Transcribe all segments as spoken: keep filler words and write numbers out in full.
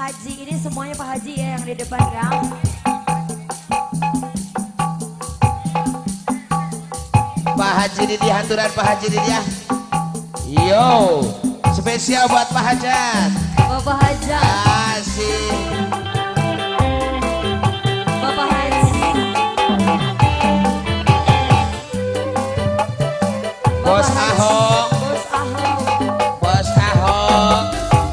Haji, ini semuanya Pak Haji ya yang di depan ya. Pak Haji Didi, hanturan Pak Haji Didi ya. Yo, spesial buat Pak Hajat. Bapak Hajat. Asik. Bapak Haji. Bos Bapak Haji. Ahok. Bos Ahok. Bos Ahok.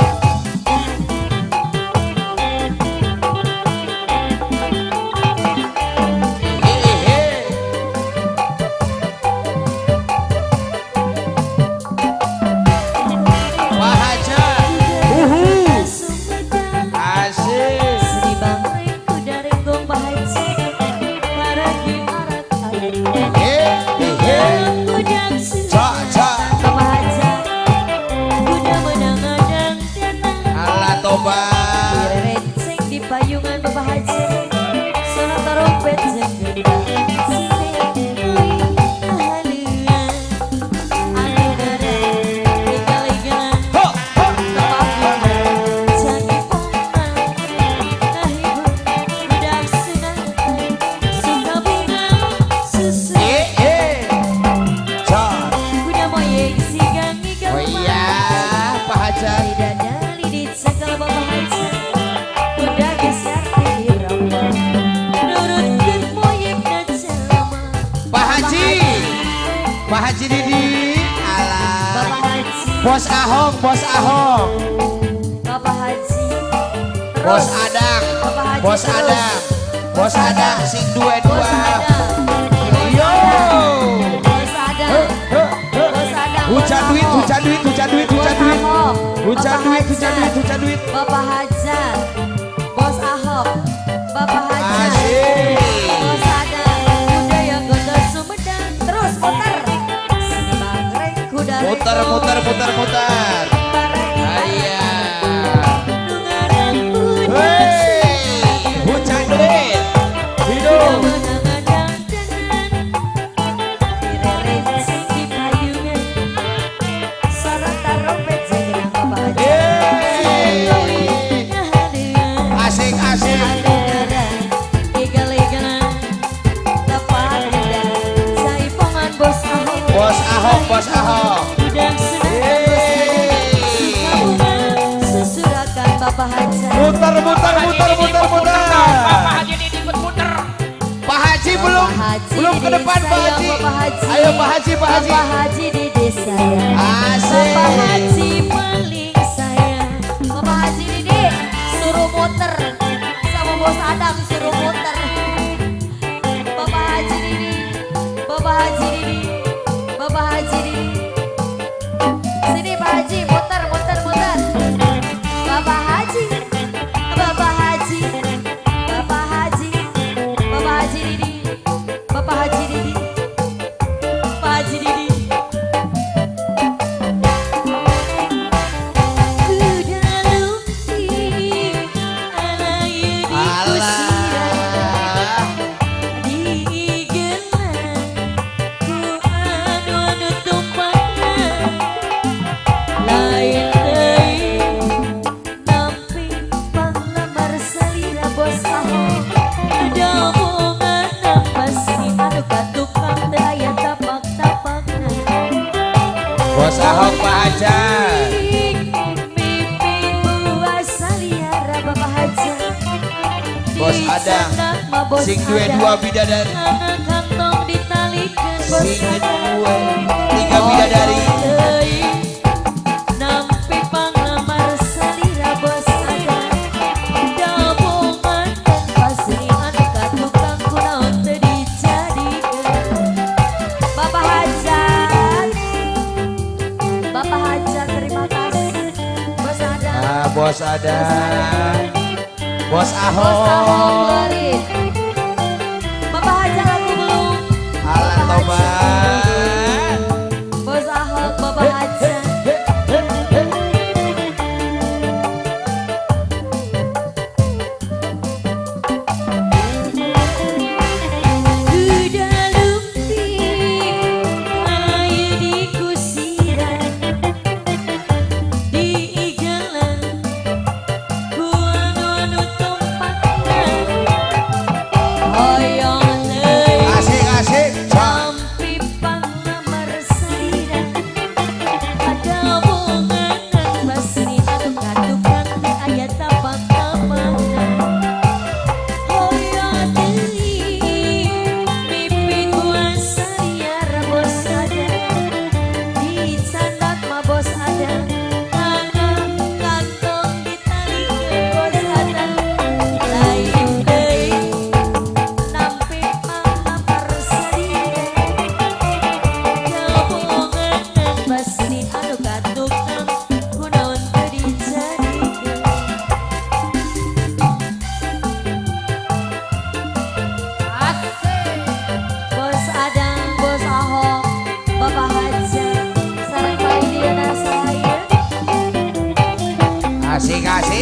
Pak Haji Didi, alah. Bapak Haji. Bos Ahok, Bos Ahok. Bapak Haji. Terus. Bos Adang, Bapak Haji Bos terus. Adang, Bos Adang, sing dua dua. Bos Adang. Yo. Bos Adang. Bos Adang. Hujan duit, hujan duit, hujan duit, hujan duit. Hujan duit, hujan duit, hujan duit. Bapak Hajat. Bos Ahok. Bapak Hajat. Asik. Bos Adang. Kuda yang kota Sumedang. Terus muter. Sini Bangreng kuda. Muter, muter, muter, muter. Ayah. Hey, hujan duit. Hidup. Asik, asik. Bos Ahok, Bos Ahok. Bapak Haji. Muter, muter, muter, muter, muter. Bapak Haji ini ikut muter. Pak Haji belum, Haji belum ke di depan Pak desa Haji. ya, Bapak Haji. Ayo Pak Haji, Pak Haji. Bapak Haji di desa ya. Asik. Bapak Haji paling sayang. Bapak Haji Didi suruh muter sama Bos Adang suruh muter. Bapak Haji Didi, Bapak Haji Didi, Bapak Haji Didi. Sini Pak Haji muter, muter, muter. Bapak Haji, Bapak Haji, Bapak Haji, Bapak Haji Didi, Bapak Haji Didi, Pak Haji Didi. Bos Ahok, Pak Hajat. Bos Adang, sing dua dua bidadari. Sing dua tiga bidadari. Bos Adang, Bos Ahok. Bos Ahok beri. Bapak Haji lagu belum? Alah tobat. Bos Ahok, Bapak Haji. Ku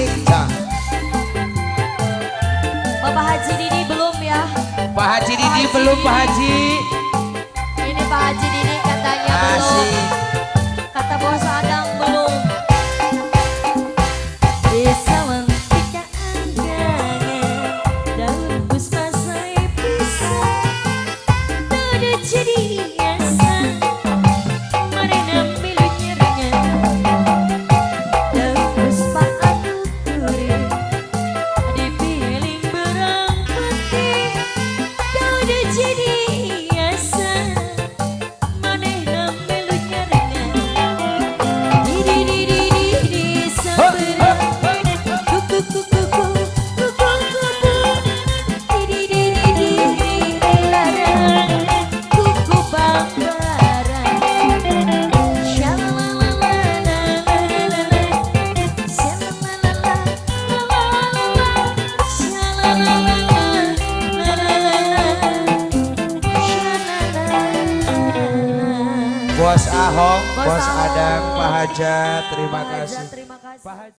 Cak. Bapak Haji Didi belum ya? Pak Haji Didi belum Pak Haji. Ini Pak Haji Didi katanya belum. Asik. Kata Bos Adang belum. Desa wanita anggangan daun puspa saya pisah. Tidak jadi asa marina miliknya rengan. Daun puspa anu kuri dipiling berang putih. Tidak jadi asa marina miliknya rengan. Didi didi didi sabera kuku kuku kuku kuku kuku didi didi didi larang kuku banggaran shalalala shalalala Bos Ahong, Bos Bos Ahong. Adang, Pak Hajat, terima Pak Hajat, kasih. terima kasih. Pak Hajat.